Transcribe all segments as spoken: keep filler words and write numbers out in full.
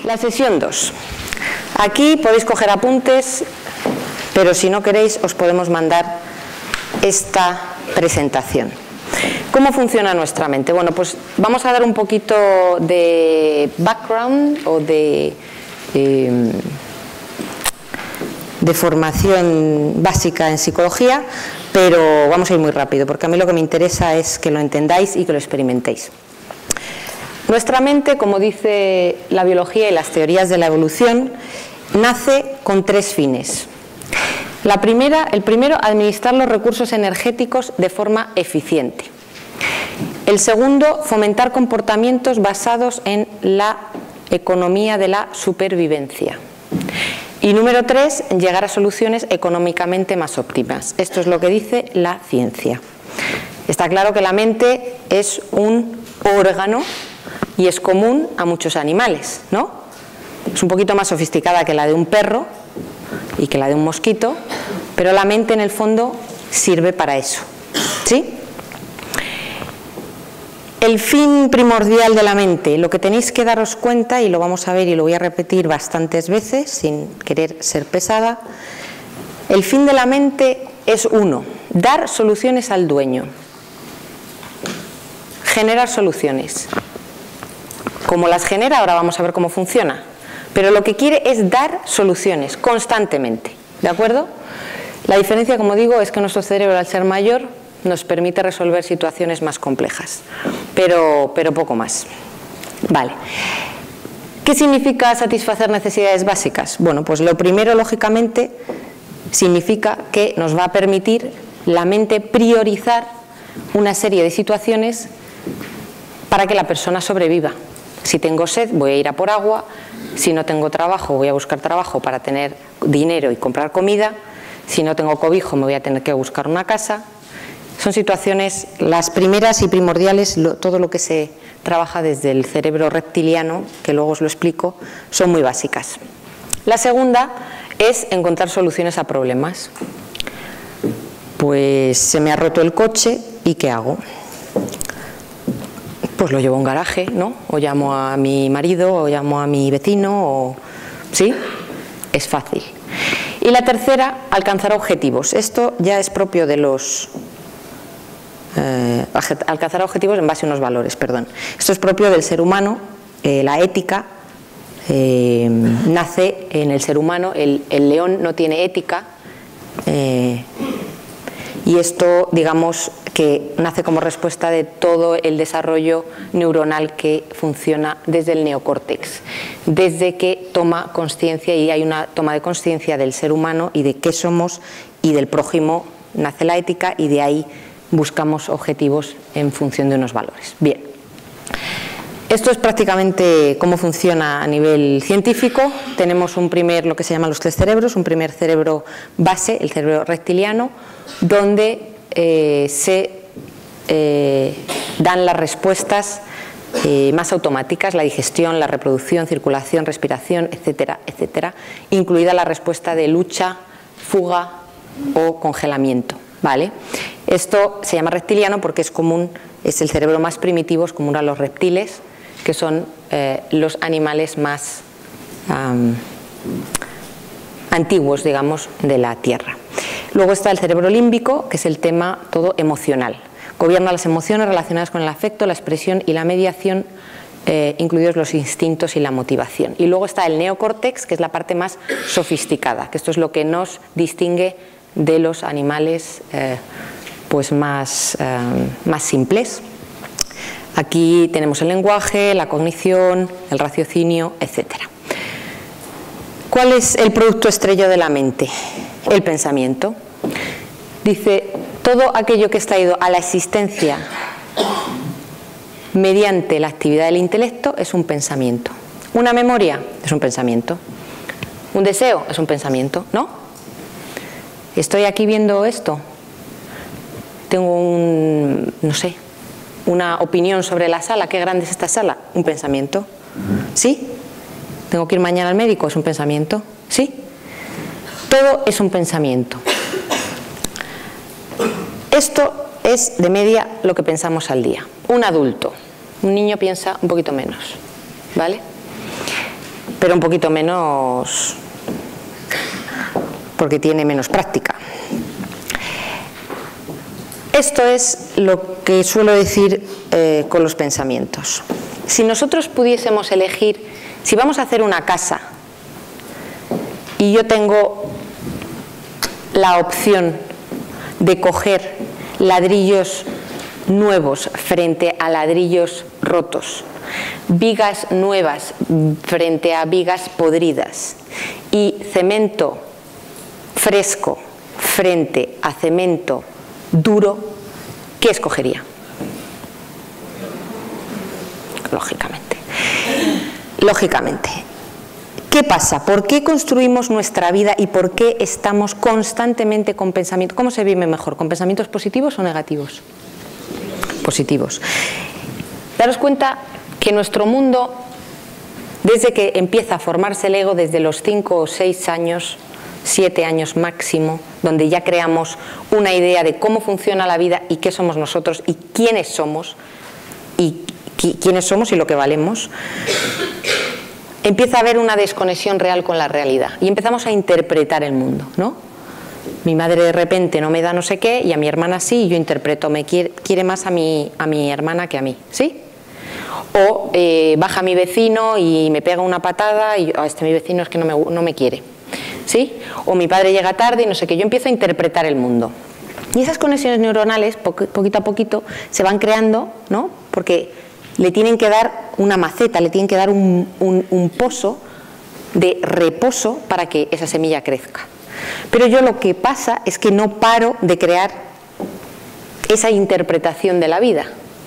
La sesión dos. Aquí podéis coger apuntes, pero si no queréis os podemos mandar esta presentación. ¿Cómo funciona nuestra mente? Bueno, pues vamos a dar un poquito de background o de, eh, de formación básica en psicología, pero vamos a ir muy rápido, porque a mí lo que me interesa es que lo entendáis y que lo experimentéis. Nuestra mente, como dice la biología y las teorías de la evolución, nace con tres fines. La primera, el primero, administrar los recursos energéticos de forma eficiente. El segundo, fomentar comportamientos basados en la economía de la supervivencia. Y número tres, llegar a soluciones económicamente más óptimas. Esto es lo que dice la ciencia. Está claro que la mente es un órgano y es común a muchos animales, ¿no? Es un poquito más sofisticada que la de un perro y que la de un mosquito, pero la mente en el fondo sirve para eso, ¿sí? El fin primordial de la mente, lo que tenéis que daros cuenta, y lo vamos a ver y lo voy a repetir bastantes veces sin querer ser pesada, el fin de la mente es uno, dar soluciones al dueño, generar soluciones. Como las genera, ahora vamos a ver cómo funciona, pero lo que quiere es dar soluciones constantemente, ¿de acuerdo? La diferencia, como digo, es que nuestro cerebro, al ser mayor, nos permite resolver situaciones más complejas, pero, pero poco más. Vale. ¿Qué significa satisfacer necesidades básicas? Bueno, pues lo primero, lógicamente, significa que nos va a permitir la mente priorizar una serie de situaciones para que la persona sobreviva. Si tengo sed, voy a ir a por agua. Si no tengo trabajo, voy a buscar trabajo para tener dinero y comprar comida. Si no tengo cobijo, me voy a tener que buscar una casa. Son situaciones, las primeras y primordiales, lo, todo lo que se trabaja desde el cerebro reptiliano, que luego os lo explico, son muy básicas. La segunda es encontrar soluciones a problemas. Pues se me ha roto el coche, ¿y qué hago? Pues lo llevo a un garaje, ¿no? O llamo a mi marido, o llamo a mi vecino, o... ¿sí? Es fácil. Y la tercera, alcanzar objetivos. Esto ya es propio de los... Eh, alcanzar objetivos en base a unos valores, perdón. Esto es propio del ser humano, eh, la ética eh, nace en el ser humano, el, el león no tiene ética, eh, y esto, digamos, que nace como respuesta de todo el desarrollo neuronal que funciona desde el neocórtex, desde que toma conciencia y hay una toma de conciencia del ser humano y de qué somos y del prójimo, nace la ética y de ahí buscamos objetivos en función de unos valores. Bien, esto es prácticamente cómo funciona a nivel científico. Tenemos un primer, lo que se llama los tres cerebros, un primer cerebro base, el cerebro reptiliano, donde eh, se eh, dan las respuestas eh, más automáticas, la digestión, la reproducción, circulación, respiración, etcétera, etcétera, incluida la respuesta de lucha, fuga o congelamiento. ¿Vale? Esto se llama reptiliano porque es común, es el cerebro más primitivo, es común a los reptiles, que son eh, los animales más um, antiguos, digamos, de la Tierra. Luego está el cerebro límbico, que es el tema todo emocional. Gobierna las emociones relacionadas con el afecto, la expresión y la mediación, eh, incluidos los instintos y la motivación. Y luego está el neocórtex, que es la parte más sofisticada, que esto es lo que nos distingue de los animales eh, pues más, eh, más simples. Aquí tenemos el lenguaje, la cognición, el raciocinio, etcétera. ¿Cuál es el producto estrella de la mente? El pensamiento. Dice, todo aquello que está ido a la existencia mediante la actividad del intelecto es un pensamiento. Una memoria es un pensamiento. Un deseo es un pensamiento, ¿no? Estoy aquí viendo esto, tengo un, no sé, una opinión sobre la sala, qué grande es esta sala, un pensamiento, ¿sí? Tengo que ir mañana al médico, es un pensamiento, ¿sí? Todo es un pensamiento. Esto es de media lo que pensamos al día. Un adulto, un niño piensa un poquito menos, ¿vale? pero un poquito menos porque tiene menos práctica. Esto es lo que suelo decir eh, con los pensamientos. Si nosotros pudiésemos elegir, si vamos a hacer una casa y yo tengo la opción de coger ladrillos nuevos frente a ladrillos rotos, vigas nuevas frente a vigas podridas y cemento fresco frente a cemento duro, ¿qué escogería? Lógicamente. Lógicamente. ¿Qué pasa? ¿Por qué construimos nuestra vida y por qué estamos constantemente con pensamientos? ¿Cómo se vive mejor? ¿Con pensamientos positivos o negativos? Positivos. Daros cuenta que nuestro mundo, desde que empieza a formarse el ego, desde los cinco o seis años, siete años máximo, donde ya creamos una idea de cómo funciona la vida y qué somos nosotros y quiénes somos y quiénes somos y lo que valemos, empieza a haber una desconexión real con la realidad y empezamos a interpretar el mundo, ¿no? Mi madre de repente no me da no sé qué y a mi hermana sí, y yo interpreto, me quiere, quiere más a mi, a mi hermana que a mí, ¿sí? O eh, baja mi vecino y me pega una patada y oh, este mi vecino es que no me, no me quiere, ¿sí? O mi padre llega tarde y no sé qué, yo empiezo a interpretar el mundo. Y esas conexiones neuronales, po poquito a poquito, se van creando, ¿no? Porque le tienen que dar una maceta, le tienen que dar un, un, un pozo de reposo para que esa semilla crezca. Pero yo lo que pasa es que no paro de crear esa interpretación de la vida.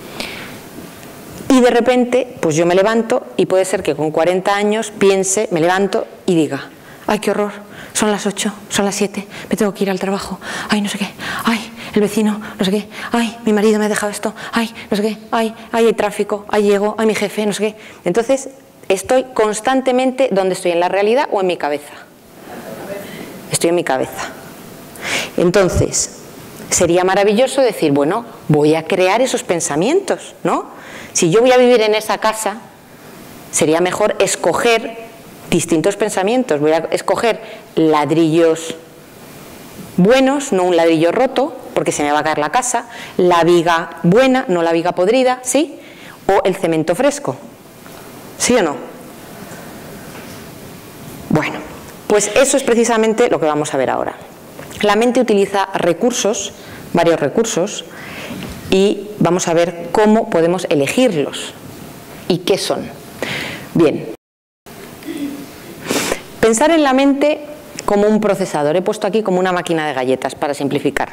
Y de repente, pues yo me levanto y puede ser que con cuarenta años piense, me levanto y diga, ¡ay, qué horror! Son las ocho, son las siete, me tengo que ir al trabajo, ¡ay, no sé qué! ¡Ay, el vecino, no sé qué! ¡Ay, mi marido me ha dejado esto! ¡Ay, no sé qué! ¡Ay, ay, hay tráfico! ¡Ay, llego! ¡Ay, mi jefe, no sé qué! Entonces, estoy constantemente, ¿dónde estoy? ¿En la realidad o en mi cabeza? Estoy en mi cabeza. Entonces, sería maravilloso decir, bueno, voy a crear esos pensamientos, ¿no? Si yo voy a vivir en esa casa, sería mejor escoger distintos pensamientos. Voy a escoger ladrillos buenos, no un ladrillo roto, porque se me va a caer la casa, la viga buena, no la viga podrida, ¿sí? O el cemento fresco, ¿sí o no? Bueno, pues eso es precisamente lo que vamos a ver ahora. La mente utiliza recursos, varios recursos, y vamos a ver cómo podemos elegirlos y qué son. Bien. Pensar en la mente como un procesador. He puesto aquí como una máquina de galletas para simplificar.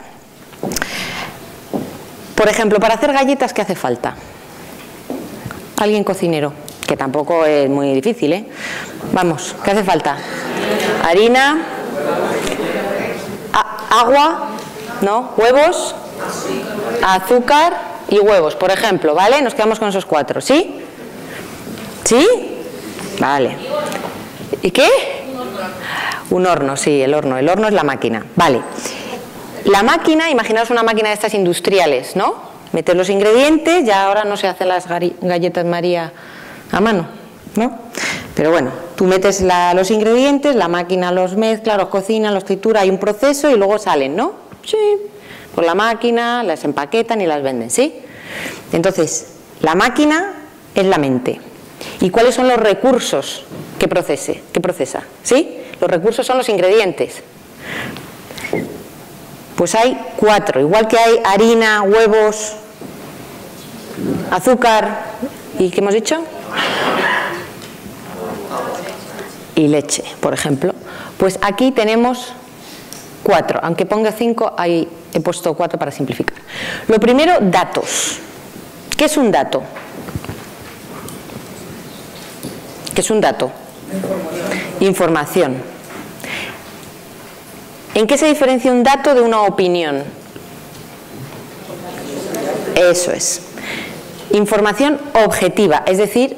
Por ejemplo, para hacer galletas, ¿qué hace falta? Alguien cocinero, que tampoco es muy difícil, ¿eh? Vamos, ¿qué hace falta? Harina, agua, ¿no? Huevos, azúcar y huevos, por ejemplo, ¿vale? Nos quedamos con esos cuatro, ¿sí? ¿Sí? Vale. ¿Y qué? Un horno, sí, el horno. El horno es la máquina. Vale. La máquina, imaginaos una máquina de estas industriales, ¿no? Metes los ingredientes, ya ahora no se hacen las galletas María a mano, ¿no? Pero bueno, tú metes la, los ingredientes, la máquina los mezcla, los cocina, los tritura, hay un proceso y luego salen, ¿no? Sí. Por la máquina, las empaquetan y las venden, ¿sí? Entonces, la máquina es la mente. ¿Y cuáles son los recursos que procese, que procesa? ¿Sí? Los recursos son los ingredientes. Pues hay cuatro, igual que hay harina, huevos, azúcar y ¿qué hemos dicho? Y leche, por ejemplo. Pues aquí tenemos cuatro, aunque ponga cinco, ahí he puesto cuatro para simplificar. Lo primero, datos. ¿Qué es un dato? ¿Qué es un dato? Información. Información. ¿En qué se diferencia un dato de una opinión? Eso es. Información objetiva, es decir,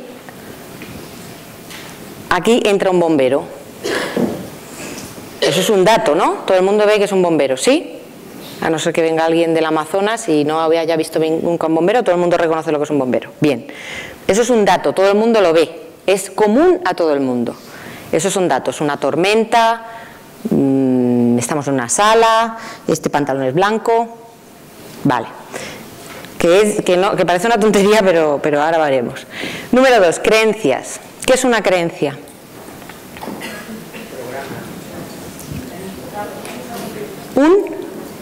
aquí entra un bombero. Eso es un dato, ¿no? Todo el mundo ve que es un bombero, ¿sí? A no ser que venga alguien del Amazonas y no haya visto nunca un bombero, todo el mundo reconoce lo que es un bombero. Bien, eso es un dato, todo el mundo lo ve, es común a todo el mundo. Esos son datos, una tormenta, mmm, estamos en una sala, este pantalón es blanco, vale. Que, es, que, no, que parece una tontería, pero, pero ahora veremos. Número dos, creencias. ¿Qué es una creencia? Un,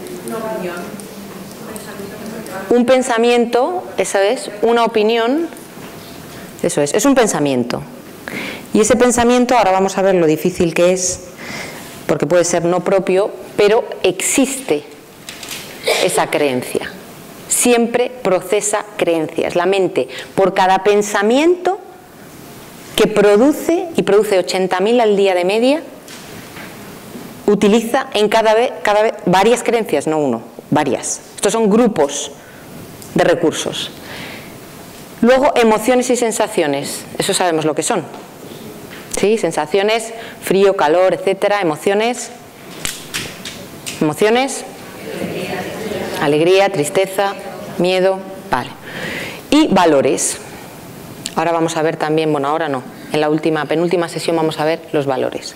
un pensamiento, eso es, una opinión, eso es, es un pensamiento. Y ese pensamiento, ahora vamos a ver lo difícil que es, porque puede ser no propio, pero existe esa creencia. Siempre procesa creencias. La mente, por cada pensamiento que produce, y produce ochenta mil al día de media, utiliza en cada vez, cada vez varias creencias, no uno, varias. Estos son grupos de recursos. Luego, emociones y sensaciones. Eso sabemos lo que son. ¿Sí? Sensaciones, frío, calor, etcétera. Emociones. Emociones. Alegría, tristeza, miedo. Vale. Y valores. Ahora vamos a ver también, bueno, ahora no. En la última, penúltima sesión vamos a ver los valores.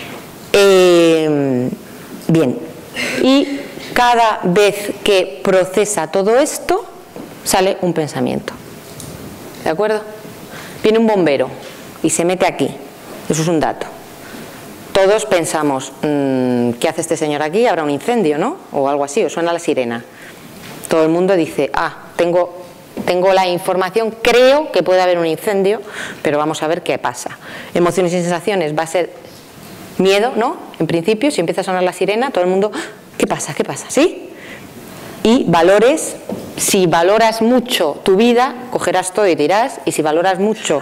Eh, bien, y cada vez que procesa todo esto, sale un pensamiento. ¿De acuerdo? Viene un bombero y se mete aquí. Eso es un dato. Todos pensamos, mmm, ¿qué hace este señor aquí? Habrá un incendio, ¿no? O algo así, o suena la sirena. Todo el mundo dice, ah, tengo, tengo la información, creo que puede haber un incendio, pero vamos a ver qué pasa. Emociones y sensaciones va a ser miedo, ¿no? En principio, si empieza a sonar la sirena, todo el mundo, ¿qué pasa? ¿Qué pasa? ¿Sí? Y valores, si valoras mucho tu vida, cogerás todo y te irás, y si valoras mucho,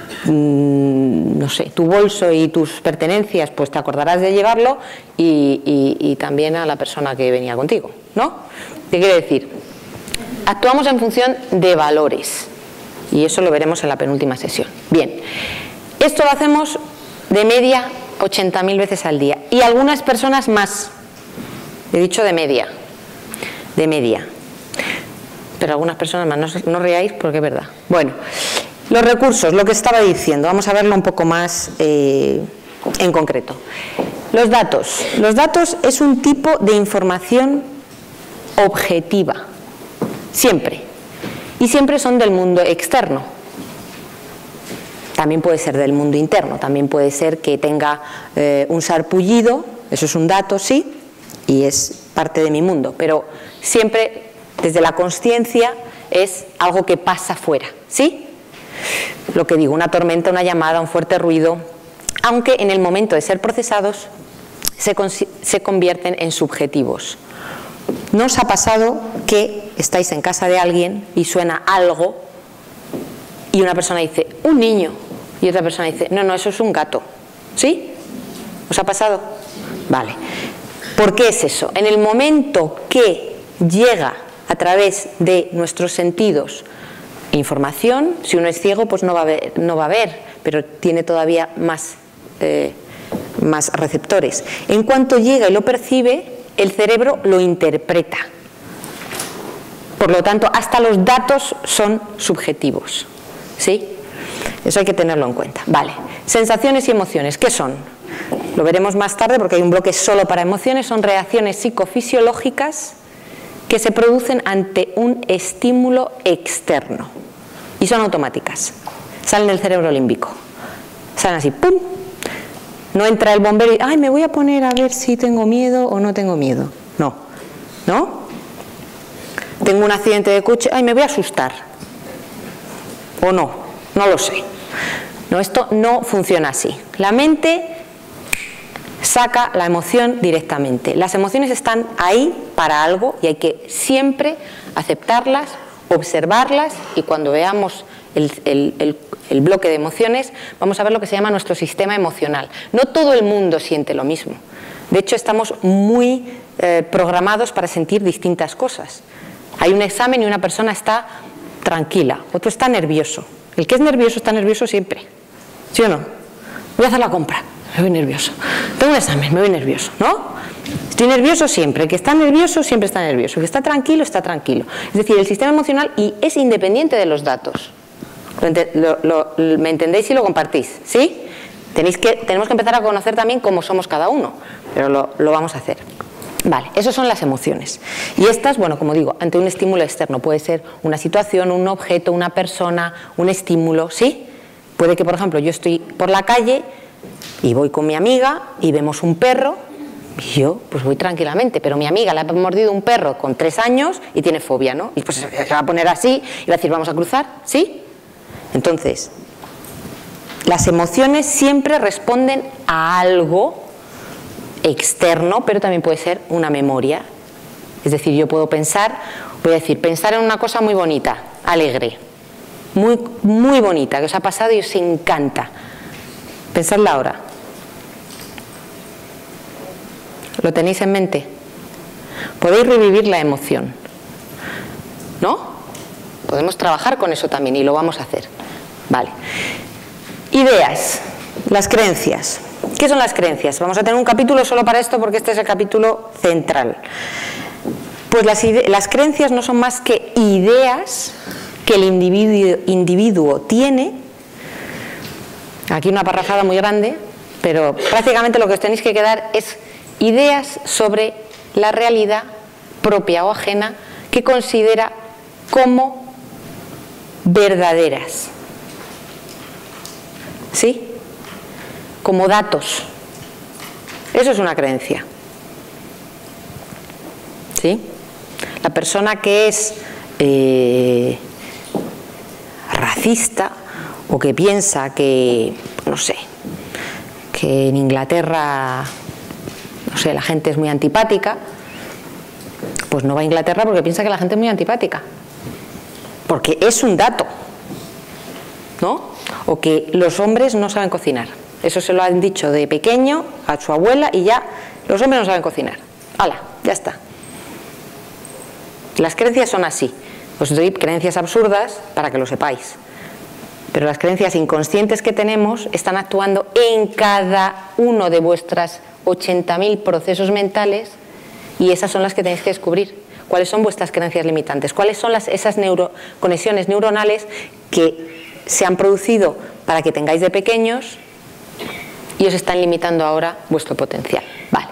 mmm, no sé, tu bolso y tus pertenencias, pues te acordarás de llevarlo y, y, y también a la persona que venía contigo, ¿no? ¿Qué quiere decir? Actuamos en función de valores, y eso lo veremos en la penúltima sesión. Bien, esto lo hacemos de media ochenta mil veces al día, y algunas personas más. He dicho de media, de media, pero algunas personas más, no, no reáis porque es verdad. Bueno, los recursos, lo que estaba diciendo, vamos a verlo un poco más eh, en concreto. Los datos. Los datos es un tipo de información objetiva, siempre, y siempre son del mundo externo. También puede ser del mundo interno, también puede ser que tenga eh, un sarpullido, eso es un dato, sí, y es parte de mi mundo, pero siempre desde la consciencia es algo que pasa fuera, ¿sí? Lo que digo, una tormenta, una llamada, un fuerte ruido, aunque en el momento de ser procesados se, se convierten en subjetivos. ¿No os ha pasado que estáis en casa de alguien y suena algo y una persona dice, un niño, y otra persona dice, no, no, eso es un gato? ¿Sí? ¿Os ha pasado? Vale. ¿Por qué es eso? En el momento que llega a través de nuestros sentidos información, si uno es ciego, pues no va a ver, no va a ver, pero tiene todavía más, eh, más receptores. En cuanto llega y lo percibe, el cerebro lo interpreta. Por lo tanto, hasta los datos son subjetivos. ¿Sí? Eso hay que tenerlo en cuenta. Vale. Sensaciones y emociones, ¿qué son? Lo veremos más tarde porque hay un bloque solo para emociones. Son reacciones psicofisiológicas que se producen ante un estímulo externo y son automáticas. Salen del cerebro límbico. Salen así, ¡pum! No entra el bombero y, ay, me voy a poner a ver si tengo miedo o no tengo miedo. No. ¿No? Tengo un accidente de coche, ay, me voy a asustar. O no, no lo sé. No, esto no funciona así. La mente saca la emoción directamente. Las emociones están ahí para algo y hay que siempre aceptarlas, observarlas, y cuando veamos el, el, el, el bloque de emociones vamos a ver lo que se llama nuestro sistema emocional. No todo el mundo siente lo mismo. De hecho, estamos muy eh, programados para sentir distintas cosas. Hay un examen y una persona está tranquila, otro está nervioso. El que es nervioso está nervioso siempre, ¿sí o no? Voy a hacer la compra, me voy nervioso. Tengo un examen, me voy nervioso, ¿no? Estoy nervioso siempre. El que está nervioso siempre está nervioso. El que está tranquilo está tranquilo. Es decir, el sistema emocional y es independiente de los datos. Lo, lo, lo, ¿Me entendéis y lo compartís? ¿Sí? Tenéis que, tenemos que empezar a conocer también cómo somos cada uno, pero lo, lo vamos a hacer. Vale, esas son las emociones. Y estas, bueno, como digo, ante un estímulo externo, puede ser una situación, un objeto, una persona, un estímulo, ¿sí? Puede que, por ejemplo, yo estoy por la calle y voy con mi amiga y vemos un perro y yo pues voy tranquilamente, pero mi amiga le ha mordido un perro con tres años y tiene fobia, ¿no? Y pues se va a poner así y va a decir, vamos a cruzar, ¿sí? Entonces, las emociones siempre responden a algo externo, pero también puede ser una memoria. Es decir, yo puedo pensar, voy a decir, pensar en una cosa muy bonita, alegre, muy, muy bonita, que os ha pasado y os encanta. Pensadla ahora. ¿Lo tenéis en mente? Podéis revivir la emoción, ¿no? Podemos trabajar con eso también y lo vamos a hacer. Vale. Ideas, las creencias. ¿Qué son las creencias? Vamos a tener un capítulo solo para esto porque este es el capítulo central. Pues las, las creencias no son más que ideas que el individuo, individuo tiene. Aquí una parrafada muy grande, pero prácticamente lo que os tenéis que quedar es ideas sobre la realidad propia o ajena que considera como verdaderas. ¿Sí? Como datos. Eso es una creencia. ¿Sí? La persona que es eh, racista o que piensa que, no sé, que en Inglaterra, no sé, la gente es muy antipática, pues no va a Inglaterra porque piensa que la gente es muy antipática. Porque es un dato, ¿no? O que los hombres no saben cocinar. Eso se lo han dicho de pequeño a su abuela y ya los hombres no saben cocinar. ¡Hala! Ya está. Las creencias son así. Os doy creencias absurdas para que lo sepáis. Pero las creencias inconscientes que tenemos están actuando en cada uno de vuestras ochenta mil procesos mentales y esas son las que tenéis que descubrir. ¿Cuáles son vuestras creencias limitantes? ¿Cuáles son las, esas neuro, conexiones neuronales que se han producido para que tengáis de pequeños y os están limitando ahora vuestro potencial? Vale.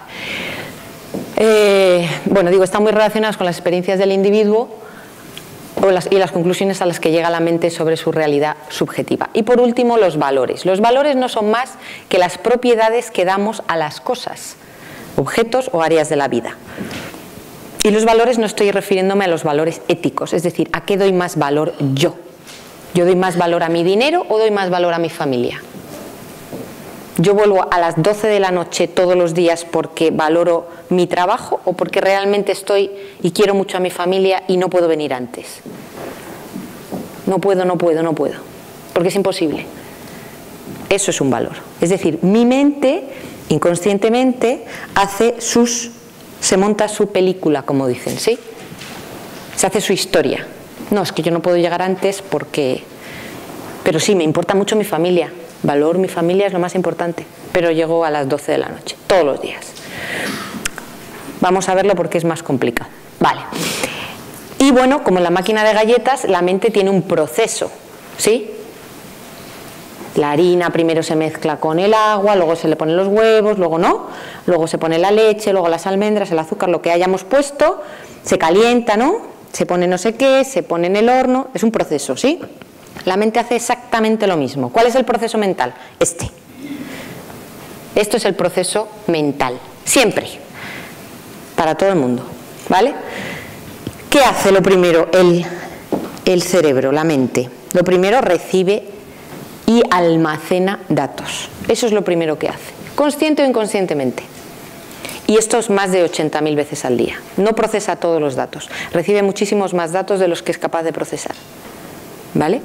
Eh, bueno, digo, están muy relacionadas con las experiencias del individuo o las, y las conclusiones a las que llega la mente sobre su realidad subjetiva. Y por último, los valores. Los valores no son más que las propiedades que damos a las cosas, objetos o áreas de la vida. Y los valores no estoy refiriéndome a los valores éticos, es decir, ¿a qué doy más valor yo? ¿Yo doy más valor a mi dinero o doy más valor a mi familia? ¿Yo vuelvo a las doce de la noche todos los días porque valoro mi trabajo o porque realmente estoy y quiero mucho a mi familia y no puedo venir antes? No puedo, no puedo, no puedo, porque es imposible. Eso es un valor. Es decir, mi mente inconscientemente hace sus, se monta su película, como dicen, ¿sí? Se hace su historia. No, es que yo no puedo llegar antes porque... Pero sí, me importa mucho mi familia. Valor, mi familia es lo más importante. Pero llego a las doce de la noche, todos los días. Vamos a verlo porque es más complicado. Vale. Y bueno, como en la máquina de galletas, la mente tiene un proceso, ¿sí? La harina primero se mezcla con el agua, luego se le ponen los huevos, luego no. Luego se pone la leche, luego las almendras, el azúcar, lo que hayamos puesto, se calienta, ¿no? Se pone no sé qué, se pone en el horno, es un proceso, ¿sí? La mente hace exactamente lo mismo. ¿Cuál es el proceso mental? Este. Esto es el proceso mental, siempre, para todo el mundo, ¿vale? ¿Qué hace lo primero el, el cerebro, la mente? Lo primero, recibe y almacena datos. Eso es lo primero que hace, consciente o inconscientemente. Y esto es más de ochenta mil veces al día. No procesa todos los datos, recibe muchísimos más datos de los que es capaz de procesar. ¿Vale?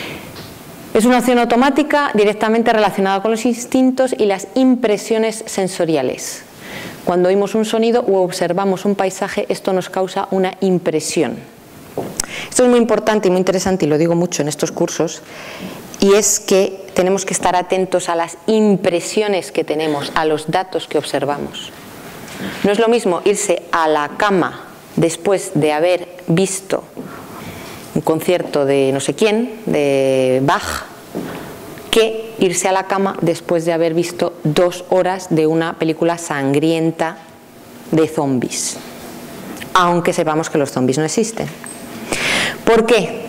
Es una acción automática directamente relacionada con los instintos y las impresiones sensoriales. Cuando oímos un sonido o observamos un paisaje, esto nos causa una impresión. Esto es muy importante y muy interesante, y lo digo mucho en estos cursos, y es que tenemos que estar atentos a las impresiones que tenemos, a los datos que observamos. No es lo mismo irse a la cama después de haber visto un concierto de no sé quién, de Bach, que irse a la cama después de haber visto dos horas de una película sangrienta de zombies, aunque sepamos que los zombies no existen. ¿Por qué?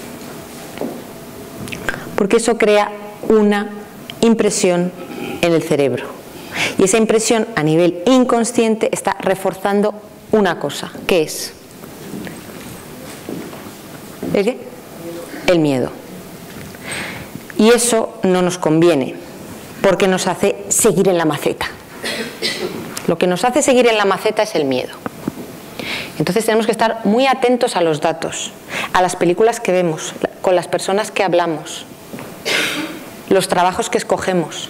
Porque eso crea una impresión en el cerebro, y esa impresión a nivel inconsciente está reforzando una cosa, ¿qué es? ¿El qué? El miedo. Y eso no nos conviene, porque nos hace seguir en la maceta. Lo que nos hace seguir en la maceta es el miedo. Entonces tenemos que estar muy atentos a los datos, a las películas que vemos, con las personas que hablamos, los trabajos que escogemos,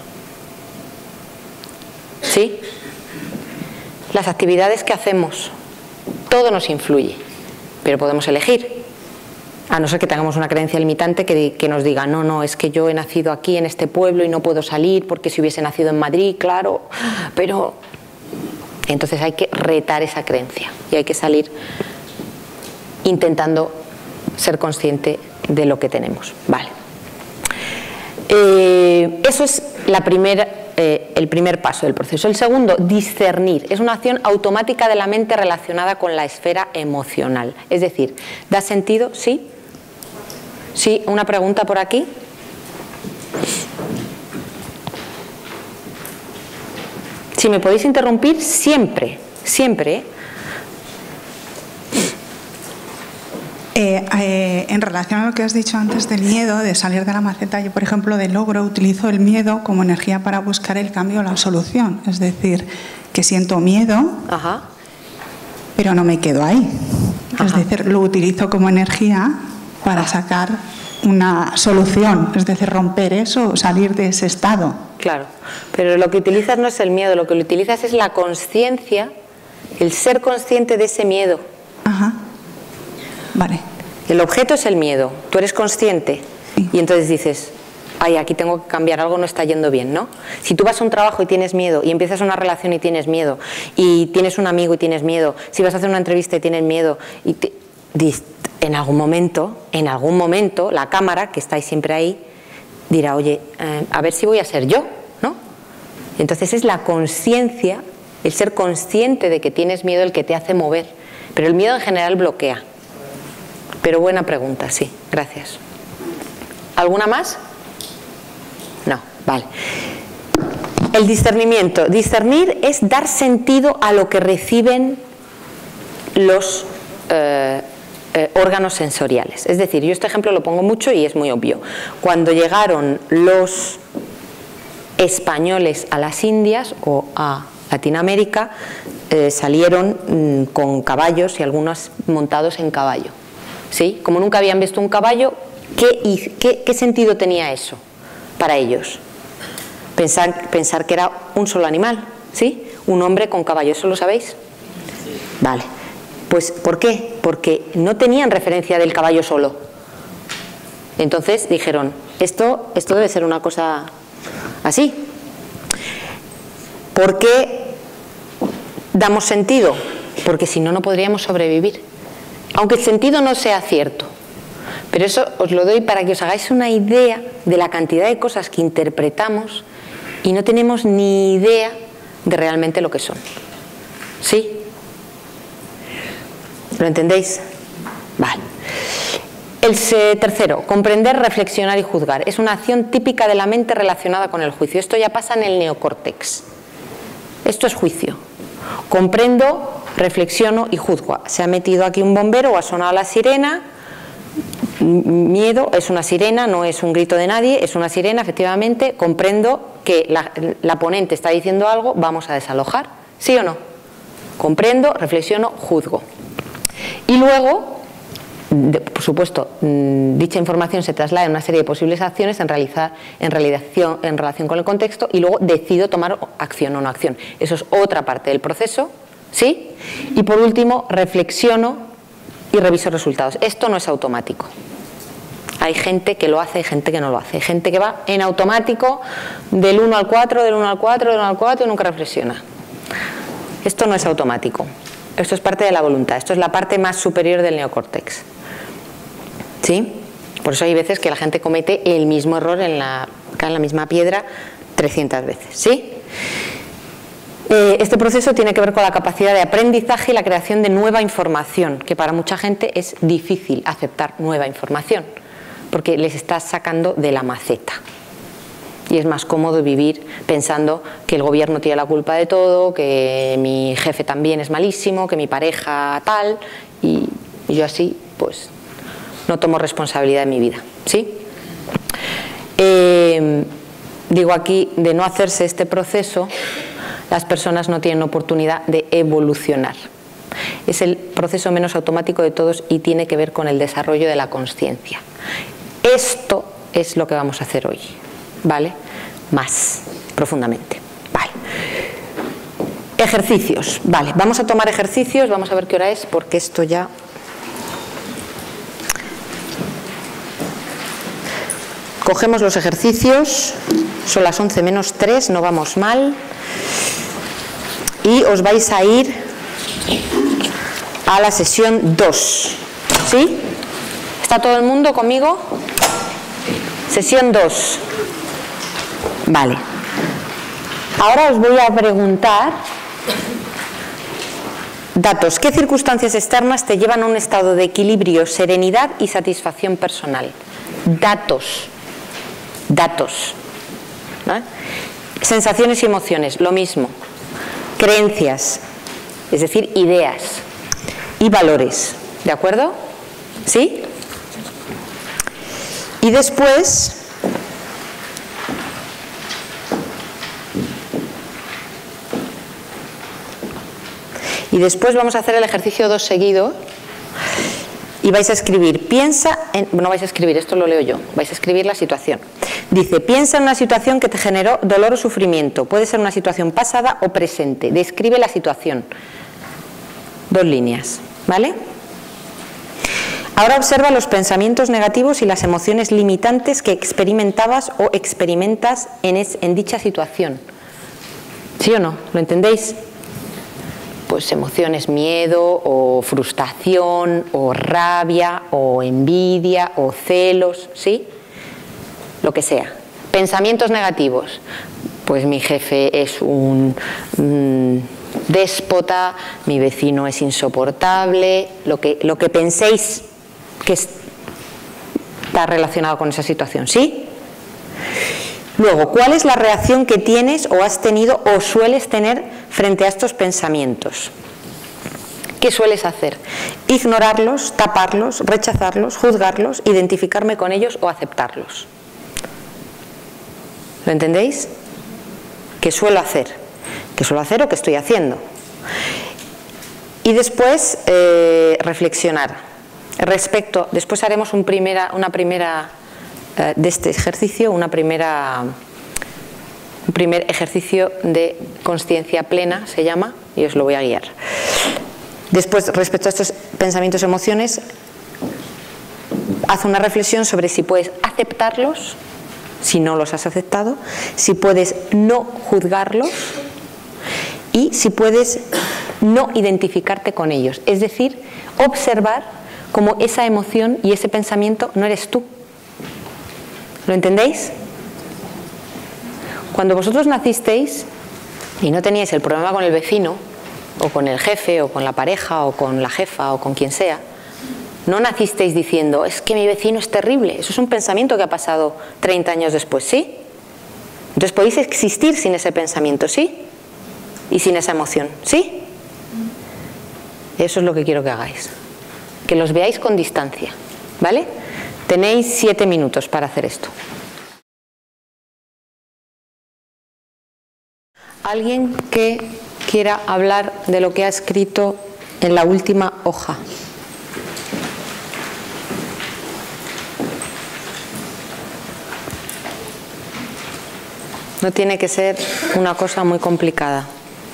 ¿sí? Las actividades que hacemos, todo nos influye, pero podemos elegir. A no ser que tengamos una creencia limitante que, que nos diga, no, no, es que yo he nacido aquí en este pueblo y no puedo salir porque si hubiese nacido en Madrid, claro, pero... Entonces hay que retar esa creencia y hay que salir intentando ser consciente de lo que tenemos. Vale. Eh, eso es la primera, eh, el primer paso del proceso. El segundo, discernir. Es una acción automática de la mente relacionada con la esfera emocional. Es decir, ¿da sentido? ¿Sí? ¿Sí? ¿Una pregunta por aquí? Si me podéis interrumpir, siempre, siempre. ¿eh? Eh, eh, en relación a lo que has dicho antes del miedo, de salir de la maceta, yo, por ejemplo, de logro, utilizo el miedo como energía para buscar el cambio o la solución. Es decir, que siento miedo, Ajá. pero no me quedo ahí. Ajá. Es decir, lo utilizo como energía para sacar una solución, es decir, romper eso, salir de ese estado. Claro, pero lo que utilizas no es el miedo, lo que utilizas es la consciencia, el ser consciente de ese miedo. Ajá. Vale. El objeto es el miedo, tú eres consciente, sí. Y entonces dices, ay, aquí tengo que cambiar, algo no está yendo bien, ¿no? Si tú vas a un trabajo y tienes miedo, y empiezas una relación y tienes miedo, y tienes un amigo y tienes miedo, si vas a hacer una entrevista y tienes miedo, y te, en algún momento, en algún momento, la cámara, que estáis siempre ahí, dirá, oye, eh, a ver si voy a ser yo, ¿no? Entonces es la conciencia, el ser consciente de que tienes miedo el que te hace mover, pero el miedo en general bloquea. Pero buena pregunta, sí, gracias. ¿Alguna más? No, vale. El discernimiento. Discernir es dar sentido a lo que reciben los eh, eh, órganos sensoriales. Es decir, yo este ejemplo lo pongo mucho y es muy obvio. Cuando llegaron los españoles a las Indias o a Latinoamérica, eh, salieron mmm, con caballos y algunos montados en caballo. ¿Sí? Como nunca habían visto un caballo, ¿qué, qué, qué sentido tenía eso para ellos? Pensar, pensar que era un solo animal, ¿sí? Un hombre con caballo, ¿eso lo sabéis? Vale. Pues, ¿por qué? Porque no tenían referencia del caballo solo. Entonces dijeron, esto, esto debe ser una cosa así. ¿Por qué damos sentido? Porque si no, no podríamos sobrevivir. Aunque el sentido no sea cierto. Pero eso os lo doy para que os hagáis una idea de la cantidad de cosas que interpretamos y no tenemos ni idea de realmente lo que son. ¿Sí? ¿Lo entendéis? Vale. El tercero, comprender, reflexionar y juzgar. Es una acción típica de la mente relacionada con el juicio. Esto ya pasa en el neocórtex. Esto es juicio. Comprendo, reflexiono y juzgo. Se ha metido aquí un bombero o ha sonado la sirena. Miedo, es una sirena, no es un grito de nadie, es una sirena, efectivamente. Comprendo que la, la ponente está diciendo algo, vamos a desalojar. ¿Sí o no? Comprendo, reflexiono, juzgo. Y luego, de, por supuesto, dicha información se traslada en una serie de posibles acciones en, realizar, en, realización, en relación con el contexto y luego decido tomar acción o no acción. Eso es otra parte del proceso. ¿Sí? Y por último, reflexiono y reviso resultados. Esto no es automático. Hay gente que lo hace y gente que no lo hace. Hay gente que va en automático del uno al cuatro, del uno al cuatro, del uno al cuatro y nunca reflexiona. Esto no es automático. Esto es parte de la voluntad. Esto es la parte más superior del neocórtex. ¿Sí? Por eso hay veces que la gente comete el mismo error en la cae en la misma piedra trescientas veces, ¿sí? Eh, este proceso tiene que ver con la capacidad de aprendizaje y la creación de nueva información, que para mucha gente es difícil aceptar nueva información, porque les estás sacando de la maceta. Y es más cómodo vivir pensando que el gobierno tiene la culpa de todo, que mi jefe también es malísimo, que mi pareja tal, y, y yo así, pues, no tomo responsabilidad de mi vida, ¿sí? Eh, digo aquí, de no hacerse este proceso, las personas no tienen oportunidad de evolucionar. Es el proceso menos automático de todos y tiene que ver con el desarrollo de la consciencia. Esto es lo que vamos a hacer hoy, ¿vale? Más profundamente, vale. Ejercicios, vale, vamos a tomar ejercicios, vamos a ver qué hora es, porque esto ya... Cogemos los ejercicios, son las once menos tres, no vamos mal, y os vais a ir a la sesión dos, ¿sí? ¿Está todo el mundo conmigo? Sesión dos. Vale. Ahora os voy a preguntar datos. ¿Qué circunstancias externas te llevan a un estado de equilibrio, serenidad y satisfacción personal? Datos. Datos. ¿Vale? Sensaciones y emociones, lo mismo. Creencias, es decir, ideas. Y valores. ¿De acuerdo? ¿Sí? Y después... Y después vamos a hacer el ejercicio dos seguido y vais a escribir, piensa en, no vais a escribir, esto lo leo yo, vais a escribir la situación. Dice, piensa en una situación que te generó dolor o sufrimiento, puede ser una situación pasada o presente, describe la situación. Dos líneas, ¿vale? Ahora observa los pensamientos negativos y las emociones limitantes que experimentabas o experimentas en, es, en dicha situación. ¿Sí o no? ¿Lo entendéis? Pues emociones, miedo o frustración o rabia o envidia o celos, ¿sí? Lo que sea. Pensamientos negativos, pues mi jefe es un mmm, déspota, mi vecino es insoportable, lo que, lo que penséis que está relacionado con esa situación, ¿sí? Luego, ¿cuál es la reacción que tienes o has tenido o sueles tener frente a estos pensamientos? ¿Qué sueles hacer? Ignorarlos, taparlos, rechazarlos, juzgarlos, identificarme con ellos o aceptarlos. ¿Lo entendéis? ¿Qué suelo hacer? ¿Qué suelo hacer o qué estoy haciendo? Y después eh, reflexionar. Respecto, después haremos un primera, una primera... de este ejercicio, una primera, un primer ejercicio de consciencia plena, se llama, y os lo voy a guiar. Después, respecto a estos pensamientos y emociones, haz una reflexión sobre si puedes aceptarlos, si no los has aceptado, si puedes no juzgarlos y si puedes no identificarte con ellos. Es decir, observar cómo esa emoción y ese pensamiento no eres tú. ¿Lo entendéis? Cuando vosotros nacisteis y no teníais el problema con el vecino, o con el jefe, o con la pareja, o con la jefa, o con quien sea, no nacisteis diciendo, es que mi vecino es terrible. Eso es un pensamiento que ha pasado treinta años después, ¿sí? Entonces podéis existir sin ese pensamiento, ¿sí? Y sin esa emoción, ¿sí? Eso es lo que quiero que hagáis. Que los veáis con distancia, ¿vale? Tenéis siete minutos para hacer esto. ¿Alguien que quiera hablar de lo que ha escrito en la última hoja? No tiene que ser una cosa muy complicada.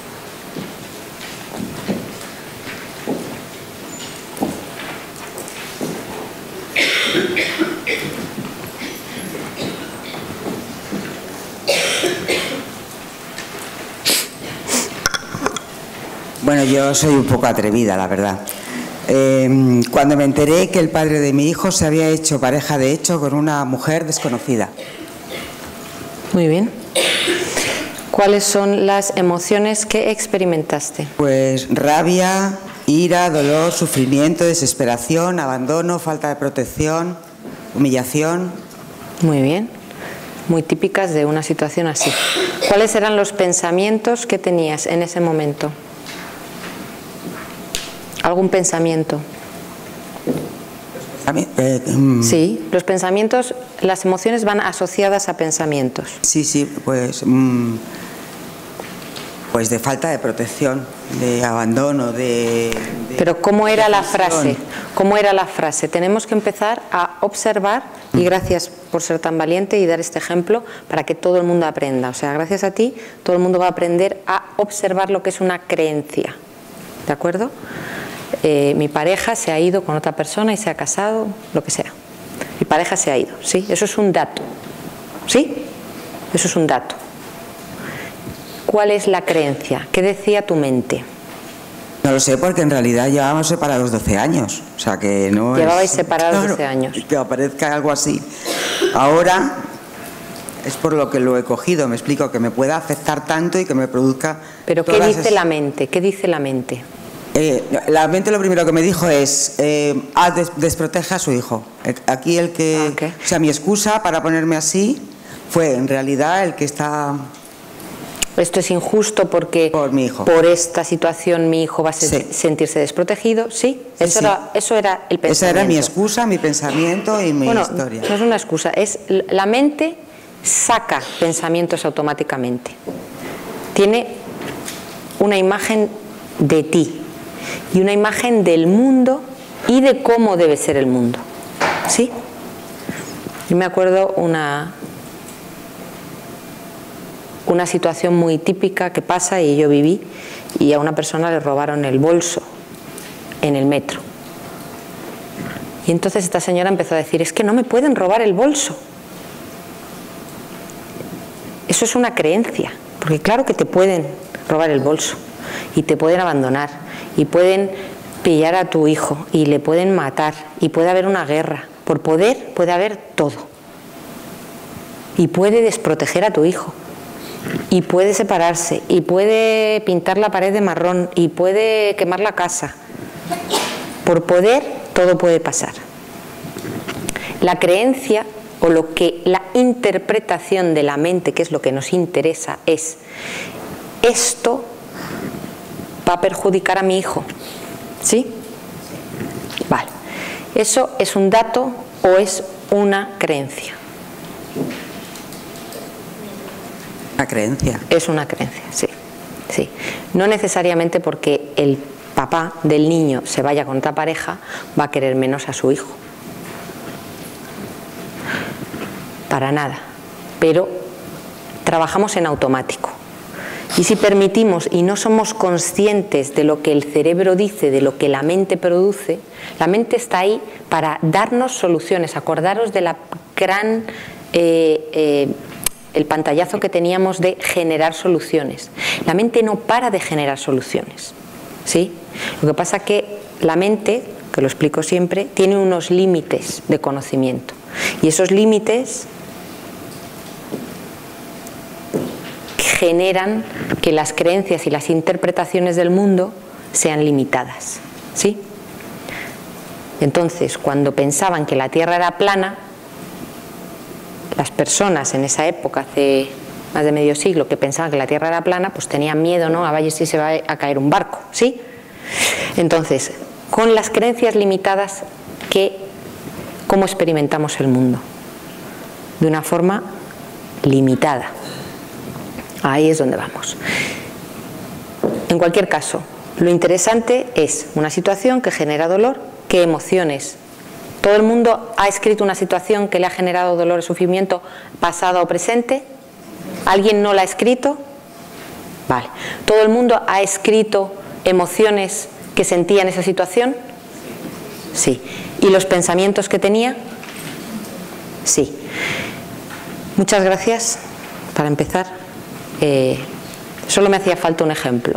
Bueno, yo soy un poco atrevida, la verdad. Eh, cuando me enteré que el padre de mi hijo se había hecho pareja de hecho con una mujer desconocida. Muy bien. ¿Cuáles son las emociones que experimentaste? Pues rabia, ira, dolor, sufrimiento, desesperación, abandono, falta de protección, humillación. Muy bien. Muy típicas de una situación así. ¿Cuáles eran los pensamientos que tenías en ese momento? ¿Algún pensamiento? Eh, um, Sí, los pensamientos, las emociones van asociadas a pensamientos. Sí, sí, pues, um, pues de falta de protección, de abandono, de... de Pero ¿cómo era la depresión. frase? ¿Cómo era la frase? Tenemos que empezar a observar, y gracias por ser tan valiente y dar este ejemplo para que todo el mundo aprenda. O sea, gracias a ti, todo el mundo va a aprender a observar lo que es una creencia. ¿De acuerdo? Eh, mi pareja se ha ido con otra persona y se ha casado, lo que sea. Mi pareja se ha ido, ¿sí? Eso es un dato, ¿sí? Eso es un dato. ¿Cuál es la creencia? ¿Qué decía tu mente? No lo sé, porque en realidad llevábamos separados doce años. O sea que no Llevabais es, separados claro, doce años. Que aparezca algo así. Ahora es por lo que lo he cogido, me explico, que me pueda afectar tanto y que me produzca... Pero ¿qué dice la mente? ¿Qué dice la mente? Eh, la mente lo primero que me dijo es, eh, ah, des desprotege a su hijo. Aquí el que... Okay. O sea, mi excusa para ponerme así fue en realidad el que está... Esto es injusto porque por, mi hijo. por esta situación mi hijo va a se Sí. sentirse desprotegido, ¿sí? Sí, Eso, sí. Era, eso era el pensamiento. Esa era mi excusa, mi pensamiento y mi bueno, historia. no es una excusa, es la mente saca pensamientos automáticamente. Tiene una imagen de ti y una imagen del mundo y de cómo debe ser el mundo, ¿sí? Yo me acuerdo una... una situación muy típica que pasa y yo viví, y a una persona le robaron el bolso en el metro. Y entonces esta señora empezó a decir, es que no me pueden robar el bolso. Eso es una creencia, porque claro que te pueden robar el bolso y te pueden abandonar y pueden pillar a tu hijo y le pueden matar y puede haber una guerra. Por poder puede haber todo. Y puede desproteger a tu hijo. Y puede separarse, y puede pintar la pared de marrón, y puede quemar la casa. Por poder, todo puede pasar. La creencia, o lo que la interpretación de la mente, que es lo que nos interesa, es: esto va a perjudicar a mi hijo. ¿Sí? Vale. ¿Eso es un dato o es una creencia? Una creencia. Es una creencia, sí, sí. No necesariamente porque el papá del niño se vaya con otra pareja va a querer menos a su hijo. Para nada. Pero trabajamos en automático. Y si permitimos y no somos conscientes de lo que el cerebro dice, de lo que la mente produce, la mente está ahí para darnos soluciones. Acordaros de la gran... Eh, eh, el pantallazo que teníamos de generar soluciones. La mente no para de generar soluciones, ¿sí? Lo que pasa es que la mente, que lo explico siempre, tiene unos límites de conocimiento. Y esos límites generan que las creencias y las interpretaciones del mundo sean limitadas, ¿sí? Entonces, cuando pensaban que la Tierra era plana, las personas en esa época, hace más de medio siglo, que pensaban que la Tierra era plana, pues tenían miedo, ¿no? A ver si se va a caer un barco, ¿sí? Entonces, con las creencias limitadas, ¿qué, ¿cómo experimentamos el mundo? De una forma limitada. Ahí es donde vamos. En cualquier caso, lo interesante es una situación que genera dolor, ¿qué emociones? ¿Todo el mundo ha escrito una situación que le ha generado dolor o sufrimiento pasado o presente? ¿Alguien no la ha escrito? Vale. ¿Todo el mundo ha escrito emociones que sentía en esa situación? Sí. ¿Y los pensamientos que tenía? Sí. Muchas gracias. Para empezar, eh, solo me hacía falta un ejemplo.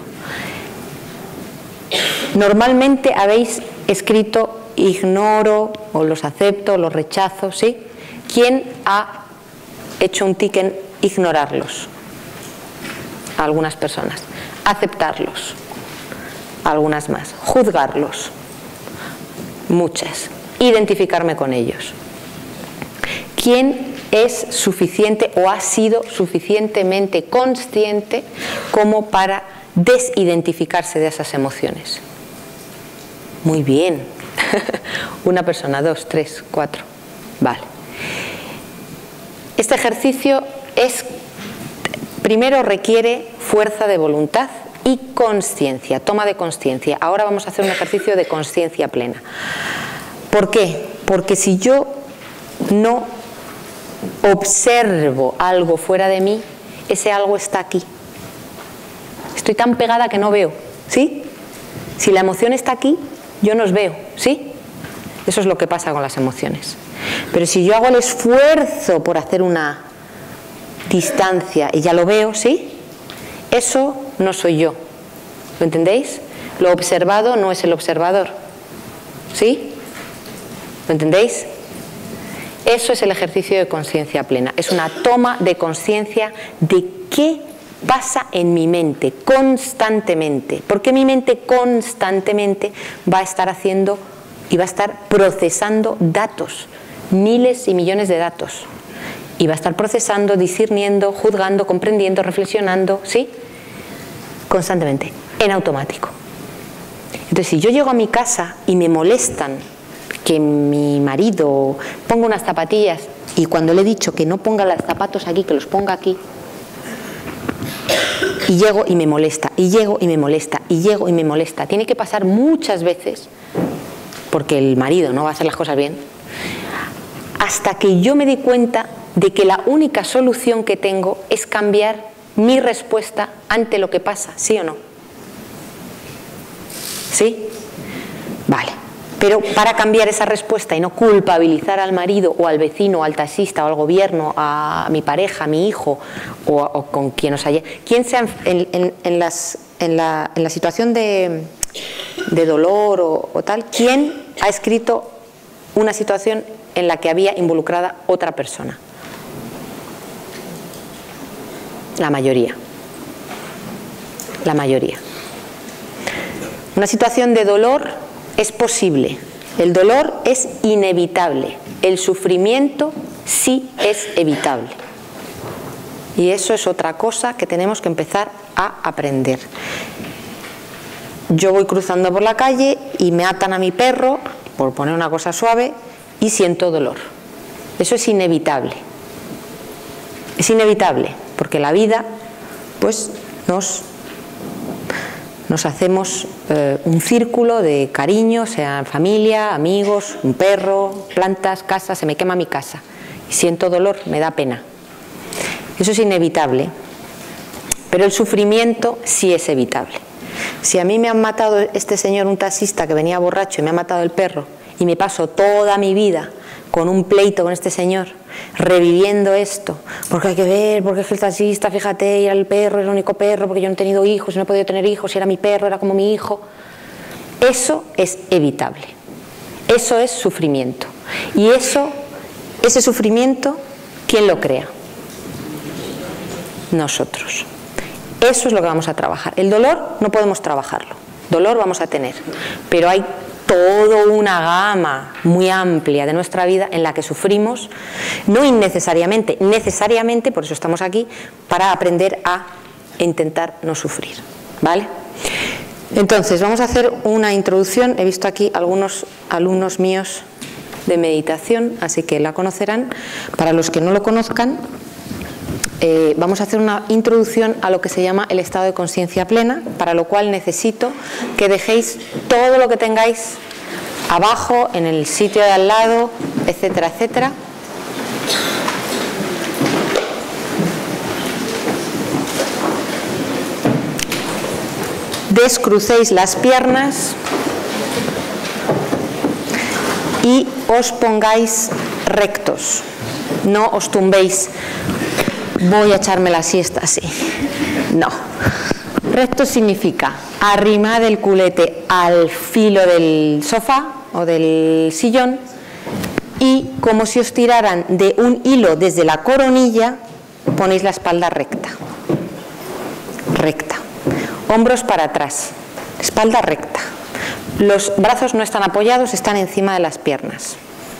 Normalmente habéis escrito ignoro, o los acepto, o los rechazo, ¿sí? ¿Quién ha hecho un tic en ignorarlos, algunas personas, aceptarlos, algunas más, juzgarlos, muchas, identificarme con ellos. ¿Quién es suficiente o ha sido suficientemente consciente como para desidentificarse de esas emociones? Muy bien. Una persona, dos, tres, cuatro. Vale. Este ejercicio es, primero requiere fuerza de voluntad y conciencia, toma de conciencia. Ahora vamos a hacer un ejercicio de conciencia plena. ¿Por qué? Porque si yo no observo algo fuera de mí, ese algo está aquí. Estoy tan pegada que no veo, ¿sí? Si la emoción está aquí, yo no os veo, ¿sí? Eso es lo que pasa con las emociones. Pero si yo hago el esfuerzo por hacer una distancia y ya lo veo, ¿sí? Eso no soy yo. ¿Lo entendéis? Lo observado no es el observador. ¿Sí? ¿Lo entendéis? Eso es el ejercicio de conciencia plena. Es una toma de conciencia de qué pasa en mi mente constantemente. Porque mi mente constantemente va a estar haciendo y va a estar procesando datos, miles y millones de datos. Y va a estar procesando, discerniendo, juzgando, comprendiendo, reflexionando, ¿sí? Constantemente, en automático. Entonces, si yo llego a mi casa y me molestan que mi marido ponga unas zapatillas y cuando le he dicho que no ponga los zapatos aquí, que los ponga aquí, y llego y me molesta, y llego y me molesta, y llego y me molesta, tiene que pasar muchas veces, porque el marido no va a hacer las cosas bien, hasta que yo me di cuenta de que la única solución que tengo es cambiar mi respuesta ante lo que pasa, ¿sí o no? ¿Sí? Vale. Pero para cambiar esa respuesta y no culpabilizar al marido o al vecino o al taxista o al gobierno, a mi pareja, a mi hijo o, o con quien os haya... Quien sea en, en, en, las, en, la, en la situación de, de dolor o, o tal, ¿quién ha escrito una situación en la que había involucrada otra persona? La mayoría. La mayoría. Una situación de dolor es posible. El dolor es inevitable. El sufrimiento sí es evitable. Y eso es otra cosa que tenemos que empezar a aprender. Yo voy cruzando por la calle y me atan a mi perro, por poner una cosa suave, y siento dolor. Eso es inevitable. Es inevitable, porque la vida, pues, nos, nos hacemos eh, un círculo de cariño, sea familia, amigos, un perro, plantas, casa, se me quema mi casa. Y siento dolor, me da pena. Eso es inevitable. Pero el sufrimiento sí es evitable. Si a mí me han matado este señor, un taxista que venía borracho y me ha matado el perro, y me paso toda mi vida con un pleito con este señor, reviviendo esto, porque hay que ver, porque es que el taxista, fíjate, era el perro, era el único perro, porque yo no he tenido hijos, no he podido tener hijos, y era mi perro, era como mi hijo. Eso es evitable. Eso es sufrimiento. Y eso, ese sufrimiento, ¿quién lo crea? Nosotros. Eso es lo que vamos a trabajar. El dolor no podemos trabajarlo. Dolor vamos a tener, pero hay toda una gama muy amplia de nuestra vida en la que sufrimos, no innecesariamente, necesariamente, por eso estamos aquí, para aprender a intentar no sufrir, ¿vale? Entonces, vamos a hacer una introducción. He visto aquí algunos alumnos míos de meditación, así que la conocerán. Para los que no lo conozcan, eh, vamos a hacer una introducción a lo que se llama el estado de conciencia plena, para lo cual necesito que dejéis todo lo que tengáis abajo, en el sitio de al lado, etcétera, etcétera. Descrucéis las piernas y os pongáis rectos, no os tumbéis. Voy a echarme la siesta así. No. Recto significa arrimad el culete al filo del sofá o del sillón y como si os tiraran de un hilo desde la coronilla ponéis la espalda recta. Recta. Hombros para atrás. Espalda recta. Los brazos no están apoyados, están encima de las piernas.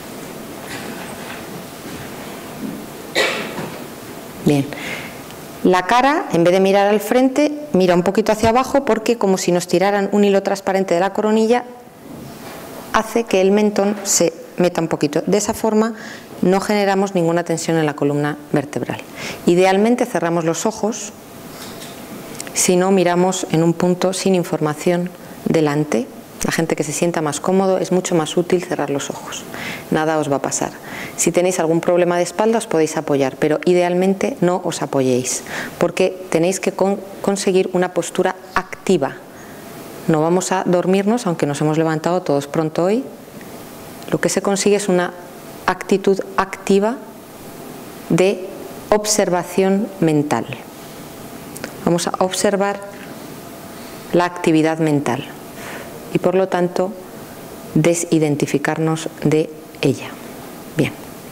Bien. La cara, en vez de mirar al frente, mira un poquito hacia abajo porque como si nos tiraran un hilo transparente de la coronilla, hace que el mentón se meta un poquito. De esa forma no generamos ninguna tensión en la columna vertebral. Idealmente cerramos los ojos, si no miramos en un punto sin información delante. La gente que se sienta más cómodo es mucho más útil cerrar los ojos. Nada os va a pasar. Si tenéis algún problema de espalda os podéis apoyar, pero idealmente no os apoyéis, porque tenéis que con conseguir una postura activa. No vamos a dormirnos, aunque nos hemos levantado todos pronto hoy. Lo que se consigue es una actitud activa de observación mental. Vamos a observar la actividad mental y por lo tanto desidentificarnos de ella. Bien.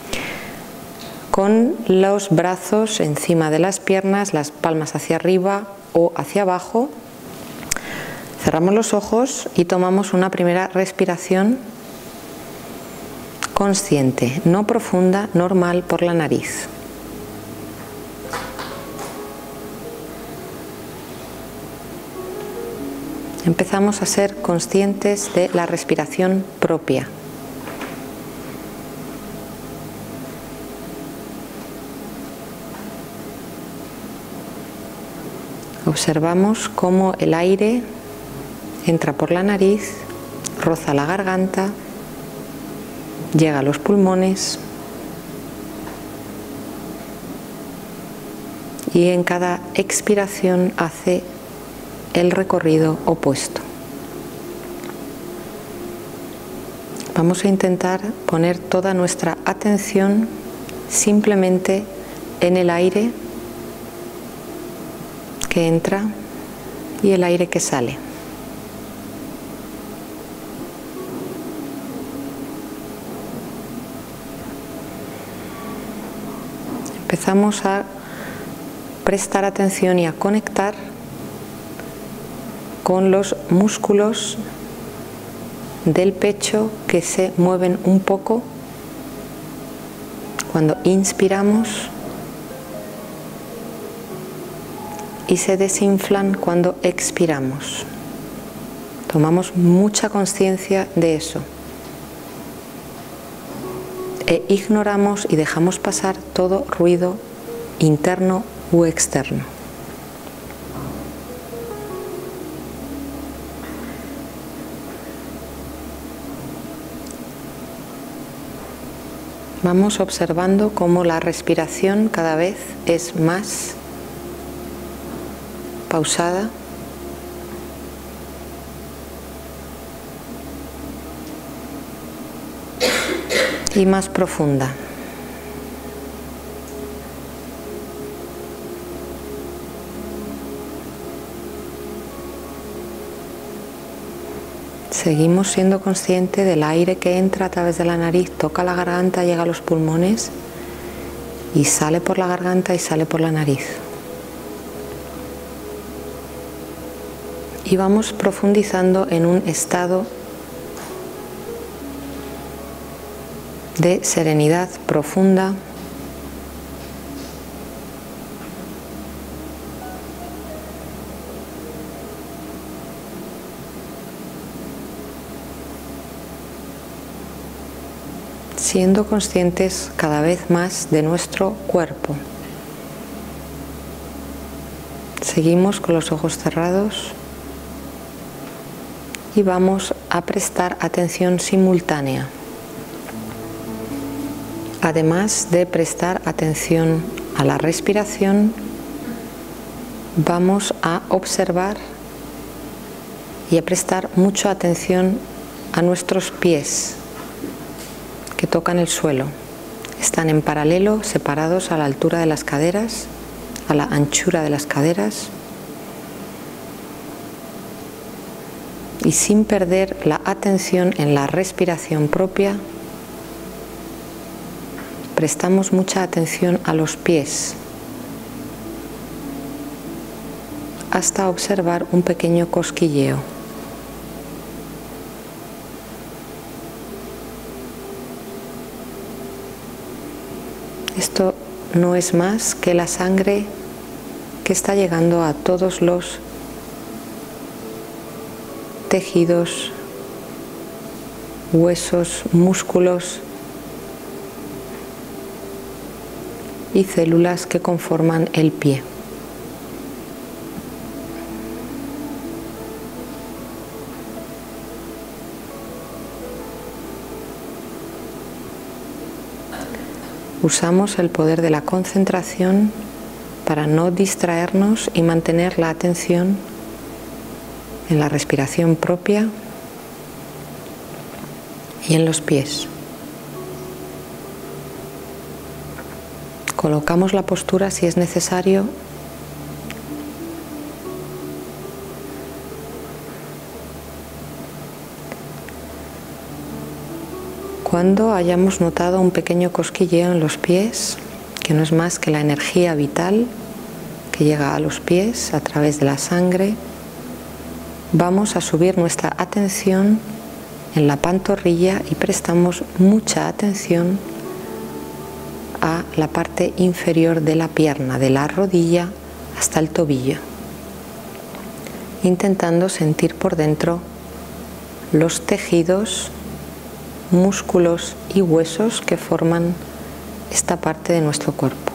Con los brazos encima de las piernas, las palmas hacia arriba o hacia abajo, cerramos los ojos y tomamos una primera respiración consciente, no profunda, normal por la nariz. Empezamos a ser conscientes de la respiración propia. Observamos cómo el aire entra por la nariz, roza la garganta, llega a los pulmones y en cada expiración hace el recorrido opuesto. Vamos a intentar poner toda nuestra atención simplemente en el aire que entra y el aire que sale. Empezamos a prestar atención y a conectar con los músculos del pecho que se mueven un poco cuando inspiramos y se desinflan cuando expiramos. Tomamos mucha conciencia de eso e ignoramos y dejamos pasar todo ruido interno u externo. Vamos observando cómo la respiración cada vez es más pausada y más profunda. Seguimos siendo conscientes del aire que entra a través de la nariz, toca la garganta, llega a los pulmones y sale por la garganta y sale por la nariz. Y vamos profundizando en un estado de serenidad profunda, siendo conscientes cada vez más de nuestro cuerpo. Seguimos con los ojos cerrados y vamos a prestar atención simultánea. Además de prestar atención a la respiración, vamos a observar y a prestar mucha atención a nuestros pies que tocan el suelo. Están en paralelo, separados a la altura de las caderas, a la anchura de las caderas, y sin perder la atención en la respiración propia, prestamos mucha atención a los pies. hasta observar un pequeño cosquilleo. Esto no es más que la sangre que está llegando a todos los tejidos, huesos, músculos y células que conforman el pie. Usamos el poder de la concentración para no distraernos y mantener la atención en la respiración propia y en los pies. Colocamos la postura si es necesario. Cuando hayamos notado un pequeño cosquilleo en los pies, que no es más que la energía vital que llega a los pies a través de la sangre, vamos a subir nuestra atención en la pantorrilla y prestamos mucha atención a la parte inferior de la pierna, de la rodilla hasta el tobillo, intentando sentir por dentro los tejidos, músculos y huesos que forman esta parte de nuestro cuerpo.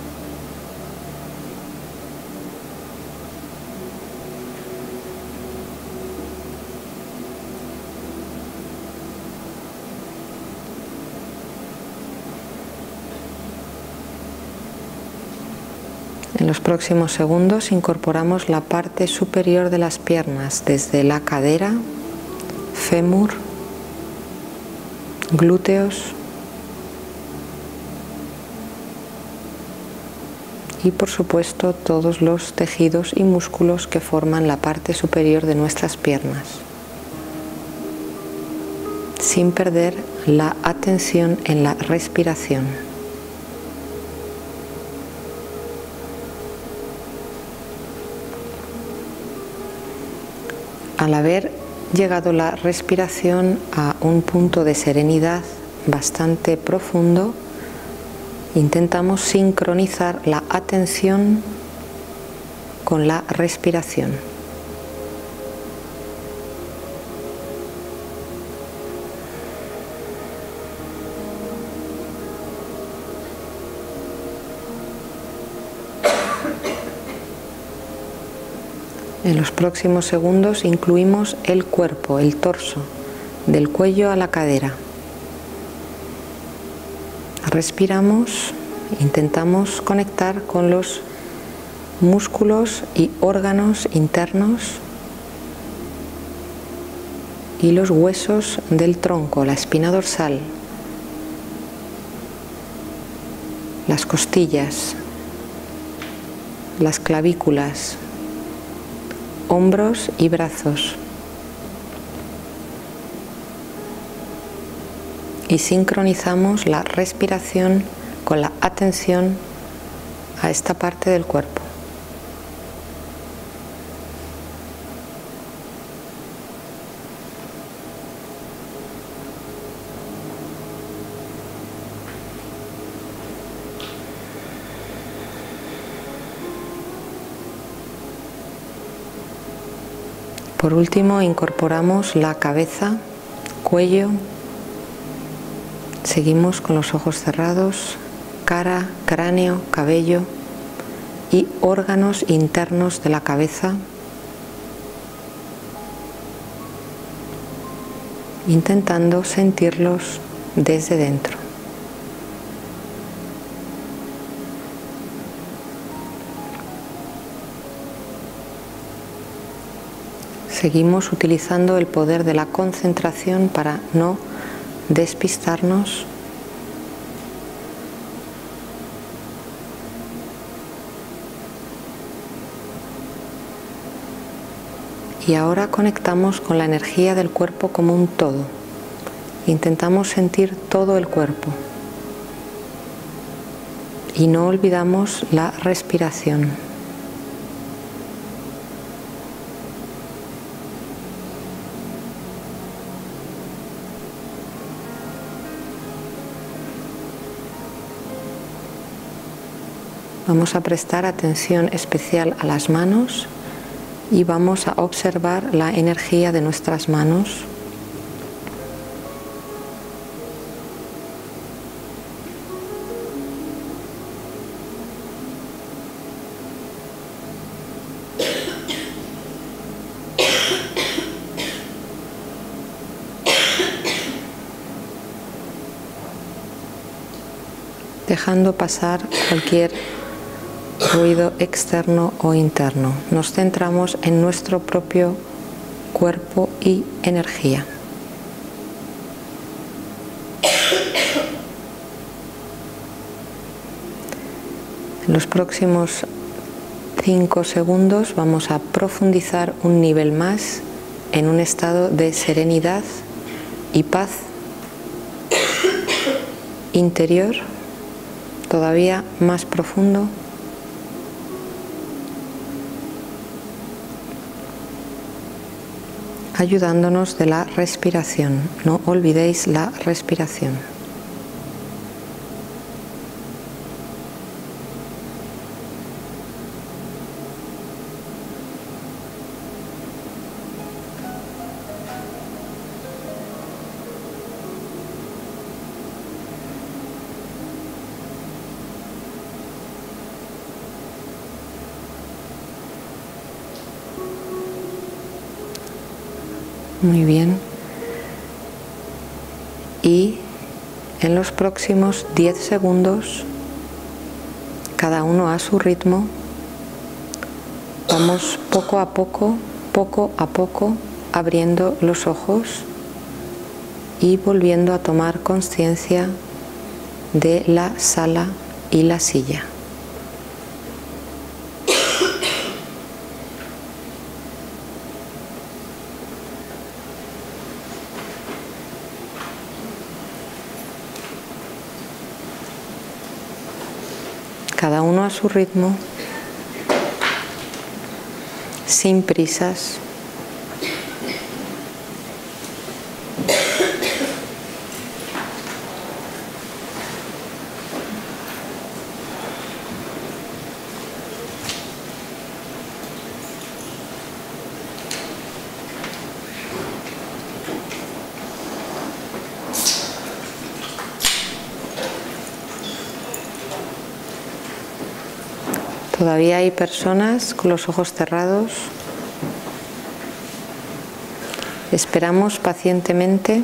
En los próximos segundos incorporamos la parte superior de las piernas, desde la cadera, fémur, glúteos y por supuesto todos los tejidos y músculos que forman la parte superior de nuestras piernas, sin perder la atención en la respiración. Al haber llegado la respiración a un punto de serenidad bastante profundo, intentamos sincronizar la atención con la respiración. En los próximos segundos incluimos el cuerpo, el torso, del cuello a la cadera. Respiramos, intentamos conectar con los músculos y órganos internos y los huesos del tronco, la espina dorsal, las costillas, las clavículas, hombros y brazos, y sincronizamos la respiración con la atención a esta parte del cuerpo. Por último, incorporamos la cabeza, cuello, seguimos con los ojos cerrados, cara, cráneo, cabello y órganos internos de la cabeza, intentando sentirlos desde dentro. Seguimos utilizando el poder de la concentración para no despistarnos. Y ahora conectamos con la energía del cuerpo como un todo. Intentamos sentir todo el cuerpo. Y no olvidamos la respiración. Vamos a prestar atención especial a las manos y vamos a observar la energía de nuestras manos. Dejando pasar cualquier ruido externo o interno. Nos centramos en nuestro propio cuerpo y energía. En los próximos cinco segundos vamos a profundizar un nivel más en un estado de serenidad y paz interior, todavía más profundo. Ayudándonos de la respiración. No olvidéis la respiración. Muy bien. Y en los próximos diez segundos, cada uno a su ritmo, vamos poco a poco, poco a poco, abriendo los ojos y volviendo a tomar conciencia de la sala y la silla. Cada uno a su ritmo, sin prisas. Todavía hay personas con los ojos cerrados. Esperamos pacientemente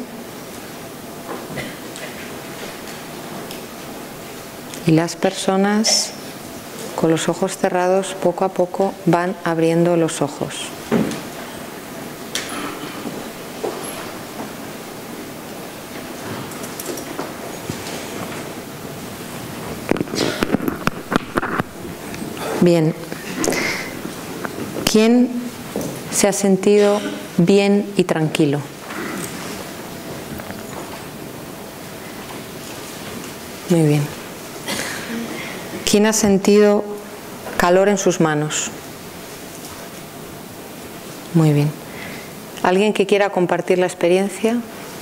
y las personas con los ojos cerrados poco a poco van abriendo los ojos. Bien, ¿quién se ha sentido bien y tranquilo? Muy bien. ¿Quién ha sentido calor en sus manos? Muy bien. ¿Alguien que quiera compartir la experiencia?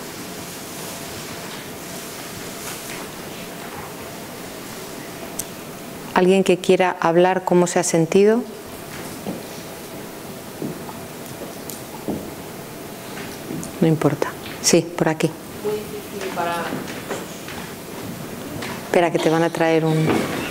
¿Alguien que quiera hablar cómo se ha sentido? No importa. Sí, por aquí. Muy difícil para... Espera, que te van a traer un...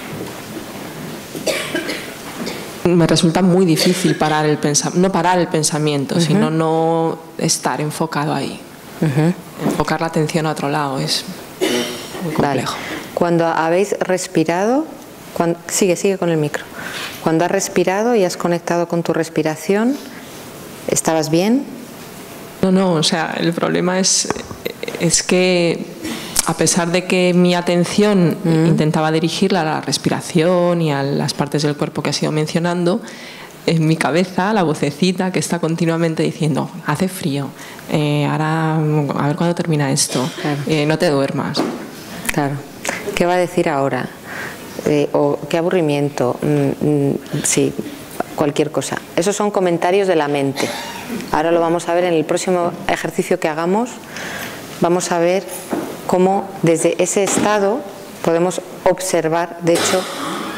Me resulta muy difícil parar el pensamiento, no parar el pensamiento, uh-huh. sino no estar enfocado ahí. Uh-huh. Enfocar la atención a otro lado es muy complejo. Vale. Cuando habéis respirado... Cuando, sigue, sigue con el micro. Cuando has respirado y has conectado con tu respiración, ¿estabas bien? No, no, o sea, el problema es, es que a pesar de que mi atención mm. intentaba dirigirla a la respiración y a las partes del cuerpo que has ido mencionando, en mi cabeza la vocecita que está continuamente diciendo, hace frío, eh, ahora a ver cuándo termina esto, claro. eh, no te duermas. Claro. ¿Qué va a decir ahora? Eh, o qué aburrimiento, mm, mm, sí, cualquier cosa. Esos son comentarios de la mente. Ahora lo vamos a ver en el próximo ejercicio que hagamos. Vamos a ver cómo desde ese estado podemos observar, de hecho,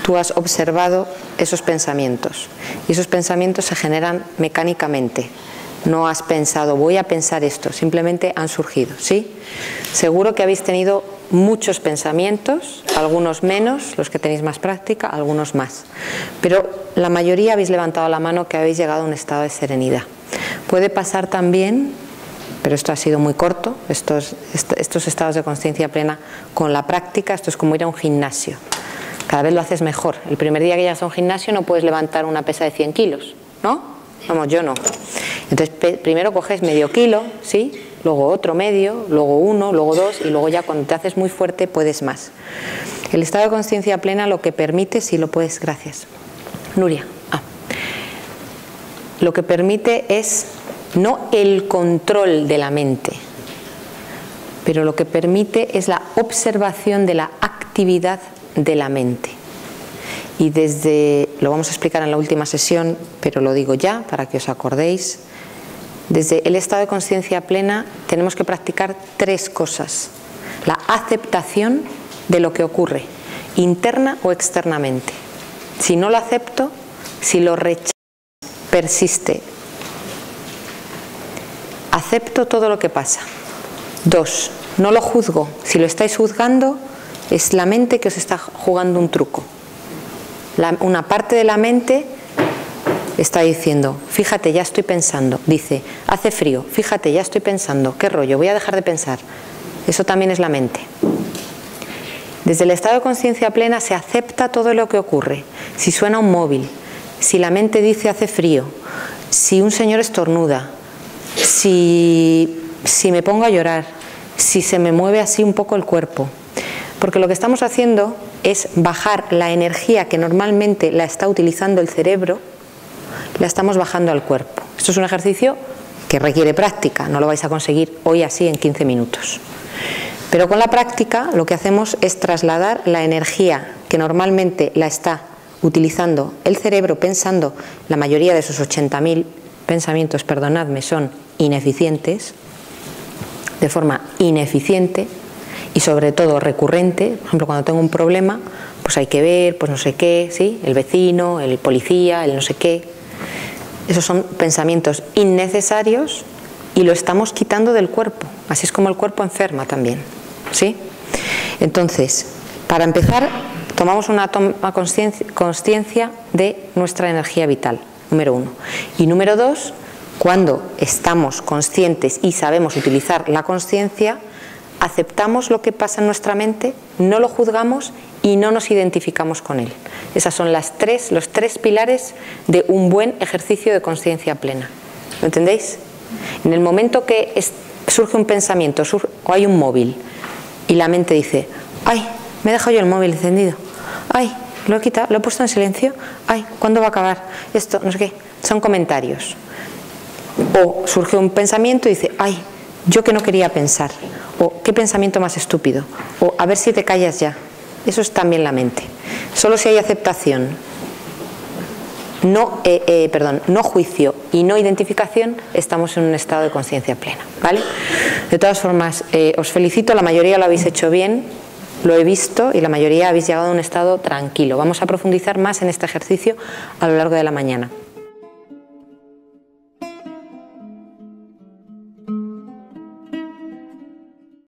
tú has observado esos pensamientos y esos pensamientos se generan mecánicamente. No has pensado, voy a pensar esto, simplemente han surgido, ¿sí? Seguro que habéis tenido muchos pensamientos, algunos menos, los que tenéis más práctica, algunos más. Pero la mayoría habéis levantado la mano que habéis llegado a un estado de serenidad. Puede pasar también, pero esto ha sido muy corto, estos, estos estados de conciencia plena con la práctica, esto es como ir a un gimnasio. Cada vez lo haces mejor. El primer día que llegas a un gimnasio no puedes levantar una pesa de cien kilos, ¿no? Vamos, yo no. Entonces, primero coges medio kilo, ¿sí? Luego otro medio, luego uno, luego dos, y luego ya cuando te haces muy fuerte puedes más. El estado de conciencia plena lo que permite, si lo puedes, gracias. Nuria. Ah. Lo que permite es no el control de la mente, pero lo que permite es la observación de la actividad de la mente. Y desde, lo vamos a explicar en la última sesión, pero lo digo ya para que os acordéis, desde el estado de conciencia plena tenemos que practicar tres cosas. La aceptación de lo que ocurre, interna o externamente. Si no lo acepto, si lo rechazo, persiste. Acepto todo lo que pasa. Dos, no lo juzgo. Si lo estáis juzgando, es la mente que os está jugando un truco. La, una parte de la mente está diciendo, fíjate, ya estoy pensando. Dice, hace frío, fíjate, ya estoy pensando. ¿Qué rollo? Voy a dejar de pensar. Eso también es la mente. Desde el estado de conciencia plena se acepta todo lo que ocurre. Si suena un móvil, si la mente dice hace frío, si un señor estornuda, si, si me pongo a llorar, si se me mueve así un poco el cuerpo. Porque lo que estamos haciendo es bajar la energía que normalmente la está utilizando el cerebro, la estamos bajando al cuerpo. Esto es un ejercicio que requiere práctica, no lo vais a conseguir hoy así en quince minutos. Pero con la práctica lo que hacemos es trasladar la energía que normalmente la está utilizando el cerebro pensando, la mayoría de esos ochenta mil pensamientos, perdonadme, son ineficientes, de forma ineficiente y sobre todo recurrente. Por ejemplo, cuando tengo un problema, pues hay que ver, pues no sé qué, ¿sí? El vecino, el policía, el no sé qué. Esos son pensamientos innecesarios y lo estamos quitando del cuerpo. Así es como el cuerpo enferma también, ¿sí? Entonces, para empezar, tomamos una toma consciencia de nuestra energía vital, número uno. Y número dos, cuando estamos conscientes y sabemos utilizar la consciencia, aceptamos lo que pasa en nuestra mente, no lo juzgamos y no nos identificamos con él. Esas son las tres, los tres pilares de un buen ejercicio de conciencia plena. ¿Lo entendéis? En el momento que es, surge un pensamiento surge, o hay un móvil y la mente dice, ay, me he dejado yo el móvil encendido, ay, lo he quitado, lo he puesto en silencio, ay, ¿cuándo va a acabar? Esto, no sé qué, son comentarios. O surge un pensamiento y dice, ay, yo que no quería pensar, o qué pensamiento más estúpido, o a ver si te callas ya. Eso es también la mente. Solo si hay aceptación, no, eh, eh, perdón, no juicio y no identificación, estamos en un estado de conciencia plena, ¿vale? De todas formas, eh, os felicito, la mayoría lo habéis hecho bien, lo he visto y la mayoría habéis llegado a un estado tranquilo. Vamos a profundizar más en este ejercicio a lo largo de la mañana.